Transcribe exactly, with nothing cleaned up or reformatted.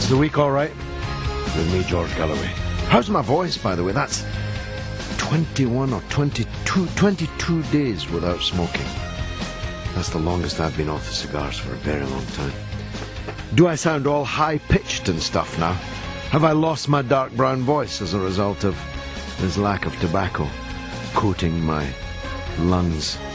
the week all right? With me, George Galloway. How's my voice, by the way? That's twenty-one or twenty-two, twenty-two days without smoking. That's the longest I've been off the cigars for a very long time. Do I sound all high-pitched and stuff now? Have I lost my dark brown voice as a result of this lack of tobacco coating my lungs?